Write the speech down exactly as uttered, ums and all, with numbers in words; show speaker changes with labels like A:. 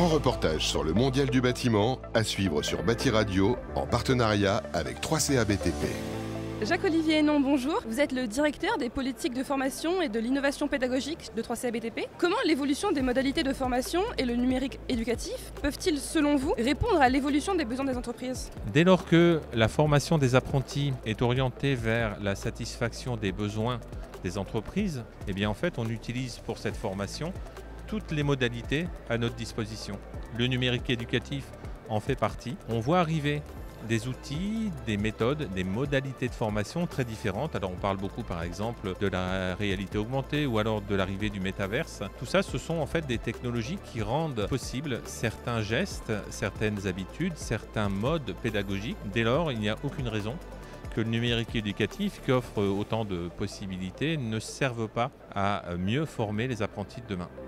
A: grand reportage sur le mondial du bâtiment à suivre sur Bâti Radio en partenariat avec trois C A B T P.
B: Jacques-Olivier Hénon, bonjour. Vous êtes le directeur des politiques de formation et de l'innovation pédagogique de trois C A B T P. Comment l'évolution des modalités de formation et le numérique éducatif peuvent-ils, selon vous, répondre à l'évolution des besoins des entreprises?
C: Dès lors que la formation des apprentis est orientée vers la satisfaction des besoins des entreprises, eh bien en fait on utilise pour cette formation toutes les modalités à notre disposition. Le numérique éducatif en fait partie. On voit arriver des outils, des méthodes, des modalités de formation très différentes. Alors on parle beaucoup par exemple de la réalité augmentée ou alors de l'arrivée du métaverse. Tout ça, ce sont en fait des technologies qui rendent possible certains gestes, certaines habitudes, certains modes pédagogiques. Dès lors, il n'y a aucune raison que le numérique éducatif, qui offre autant de possibilités, ne serve pas à mieux former les apprentis de demain.